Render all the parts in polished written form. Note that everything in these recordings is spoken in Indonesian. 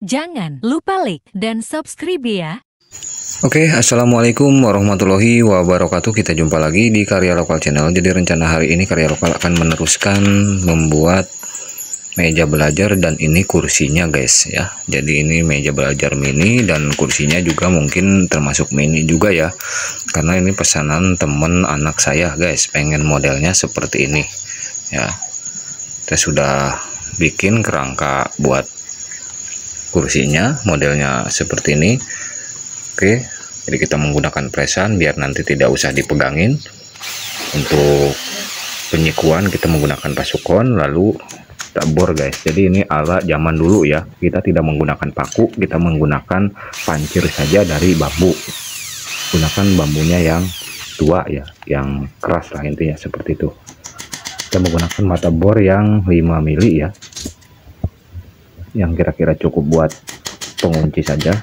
Jangan lupa like dan subscribe ya. Oke, assalamualaikum warahmatullahi wabarakatuh. Kita jumpa lagi di Karya Lokal Channel. Jadi rencana hari ini Karya Lokal akan meneruskan membuat meja belajar, dan ini kursinya guys ya. Jadi ini meja belajar mini dan kursinya juga mungkin termasuk mini juga ya, karena ini pesanan temen anak saya guys, pengen modelnya seperti ini ya. Kita sudah bikin kerangka buat kursinya, modelnya seperti ini. Oke, jadi kita menggunakan presan biar nanti tidak usah dipegangin. Untuk penyikuan kita menggunakan pasukon, lalu kita bor guys. Jadi ini ala zaman dulu ya, kita tidak menggunakan paku, kita menggunakan pancir saja dari bambu. Gunakan bambunya yang tua ya, yang keras lah intinya seperti itu. Kita menggunakan mata bor yang 5 mili ya, yang kira-kira cukup buat pengunci saja.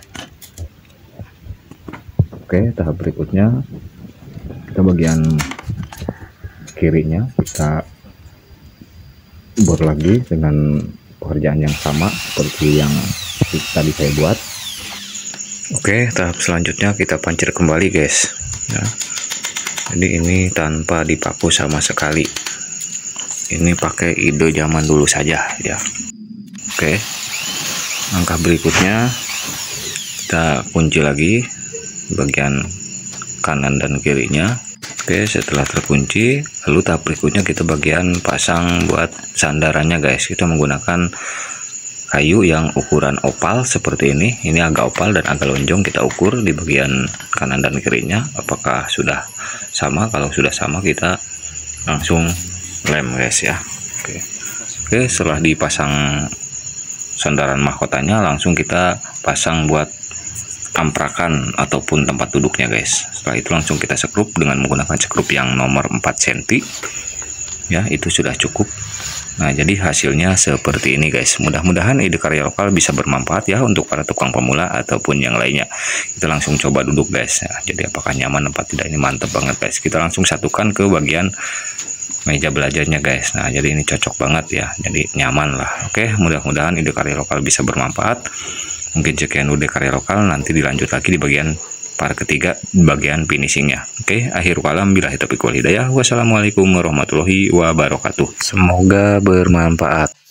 Oke, tahap berikutnya kita bagian kirinya kita bor lagi dengan pekerjaan yang sama seperti yang tadi saya buat. Oke, tahap selanjutnya kita pancir kembali guys ya. Jadi ini tanpa dipaku sama sekali, ini pakai ide zaman dulu saja ya. Oke, langkah berikutnya kita kunci lagi bagian kanan dan kirinya. Oke, setelah terkunci, lalu tahap berikutnya kita bagian pasang buat sandarannya guys. Kita menggunakan kayu yang ukuran opal seperti ini. Ini agak opal dan agak lonjong, kita ukur di bagian kanan dan kirinya apakah sudah sama. Kalau sudah sama kita langsung lem guys ya. Oke, setelah dipasang sandaran mahkotanya, langsung kita pasang buat amprakan ataupun tempat duduknya guys. Setelah itu langsung kita sekrup dengan menggunakan sekrup yang nomor 4 cm ya, itu sudah cukup. Nah, jadi hasilnya seperti ini guys. Mudah-mudahan ide Karya Lokal bisa bermanfaat ya untuk para tukang pemula ataupun yang lainnya. Kita langsung coba duduk guys ya. Jadi apakah nyaman apa tidak, ini mantep banget guys. Kita langsung satukan ke bagian meja belajarnya guys. Nah, jadi ini cocok banget ya, jadi nyaman lah. Oke, mudah-mudahan ide Karya Lokal bisa bermanfaat. Mungkin sekian udah Karya Lokal, nanti dilanjut lagi di bagian part ketiga, bagian finishingnya. Oke, akhir kalam, billahi taufiq wal hidayah. Wassalamualaikum warahmatullahi wabarakatuh. Semoga bermanfaat.